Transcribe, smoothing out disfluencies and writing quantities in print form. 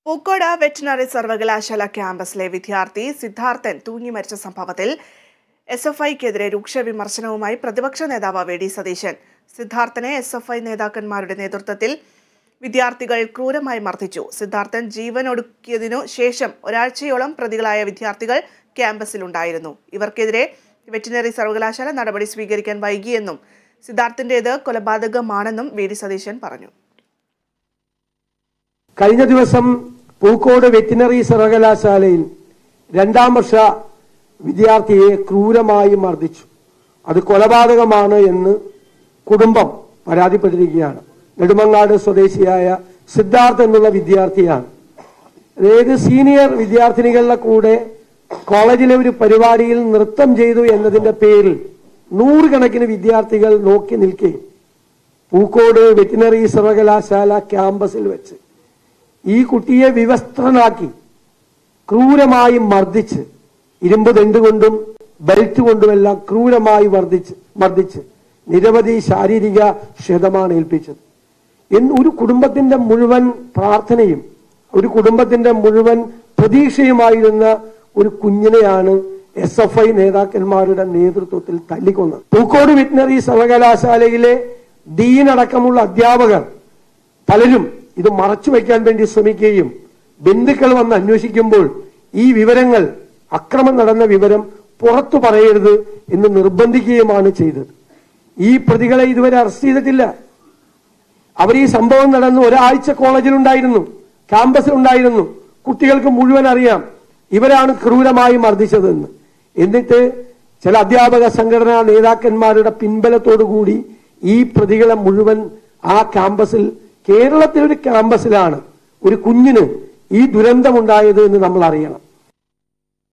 Pookode veterinary സർവകലാശാല ക്യാമ്പസിലെ വിദ്യാർത്ഥി സിദ്ധാർത്ഥൻ തൂങ്ങി മരിച്ച സംഭവത്തിൽ എസ്എഫ്ഐക്കെതിരെ രൂക്ഷ വിമർശനവുമായി പ്രതിപക്ഷ നേതാവ് വി.ഡി. സതീശൻ. സിദ്ധാർത്ഥനെ എസ്എഫ്ഐ നേതാക്കന്മാരുടെ നേതൃത്വത്തിൽ വിദ്യാർത്ഥികൾ ക്രൂരമായി മർദ്ദിച്ചു. സിദ്ധാർത്ഥൻ ജീവനൊടുക്കിയതിനു ശേഷം ഒരാഴ്ചയോളം പ്രതികളായ വിദ്യാർത്ഥികൾ ക്യാമ്പസിലുണ്ടായിരുന്നു. ഇവർക്കെതിരെ വെറ്റിനറി സർവകലാശാല നടപടി സ്വീകരിക്കാൻ വൈകിയെന്നും സിദ്ധാർത്ഥിന്റേത് കൊലപാതകമാണെന്നും വി.ഡി. സതീശൻ പറഞ്ഞു. കഴിഞ്ഞ ദിവസം പൂക്കോട് വെറ്റിനറി സർവകലാശാലയിൽ 2ാം വർഷ വിദ്യാർത്ഥിയെ ക്രൂരമായി മർദ്ദിച്ചു. അത് കൊലപാതകമാണ് എന്ന് കുടുംബം പരാതിപ്പെട്ടിരിക്കുകയാണ്. നെടുമങ്ങാട് സ്വദേശിയായ സിദ്ധാർത്ഥ് എന്നുള്ള വിദ്യാർത്ഥിയാണ്. അതായത് സീനിയർ വിദ്യാർത്ഥിനികളുടെ കൂടെ കോളേജിലെ ഒരു പരിപാടിയിൽ നൃത്തം ചെയ്തു എന്നതിന്റെ പേരിൽ 100 കണക്കിന് വിദ്യാർത്ഥികൾ നോക്കി നിൽക്കെ പൂക്കോട് വെറ്റിനറി സർവകലാശാല ക്യാമ്പസിൽ വെച്ച് ഈ കുട്ടിയെ വിവസ്ത്രനാക്കി ക്രൂരമായി മർദ്ദിച്ച് ഇരുമ്പ് ദണ്ട് കൊണ്ടും ബെൽറ്റ് കൊണ്ടുമെല്ലാം ക്രൂരമായി മർദ്ദിച്ച് നിരവധി ശാരീരിക ക്ഷതമാണ് ഏൽപ്പിച്ചത്. ഒരു കുടുംബത്തിന്റെ മുഴുവൻ പ്രാർത്ഥനയും ഒരു കുടുംബത്തിന്റെ മുഴുവൻ പ്രതീക്ഷയുമായിരുന്ന ഒരു കുഞ്ഞിനെയാണ് എസ്എഫ്ഐ നേതാക്കന്മാരുടെ നേതൃത്വത്തിൽ തല്ലിക്കൊന്നത്. പൂക്കോട് വെറ്റിനറി സർവകലാശാലയിലെ ഡീൻ അടക്കമുള്ള അധ്യാപകർ പലരും ഇത് മറച്ചു വയ്ക്കാൻ വേണ്ടി ശ്രമിക്കുകയും ബന്ധുക്കൾ വന്ന് അന്വേഷിക്കുമ്പോൾ ഈ വിവരങ്ങൾ അക്രമം നടന്ന വിവരം പുറത്തു പറയരുത് എന്ന് നിർബന്ധിക്കുകയുമാണ് ചെയ്തത്. ഈ പ്രതികളെ ഇതുവരെ അറസ്റ്റ് ചെയ്തിട്ടില്ല. അവർ ഈ സംഭവം നടന്ന് ഒരാഴ്ച കോളേജിലുണ്ടായിരുന്നു, ക്യാമ്പസിലുണ്ടായിരുന്നു. കുട്ടികൾക്ക് മുഴുവൻ അറിയാം ഇവരാണ് ക്രൂരമായി മർദ്ദിച്ചതെന്ന്. എന്നിട്ട് ചില അധ്യാപക സംഘടനാ നേതാക്കന്മാരുടെ പിൻബലത്തോടുകൂടി ഈ പ്രതികളെ മുഴുവൻ ആ ക്യാമ്പസിൽ, കേരളത്തിലെ ഒരു ക്യാമ്പസിലാണ് ഒരു കുഞ്ഞിന് ഈ ദുരന്തമുണ്ടായത് എന്ന് നമ്മൾ അറിയണം.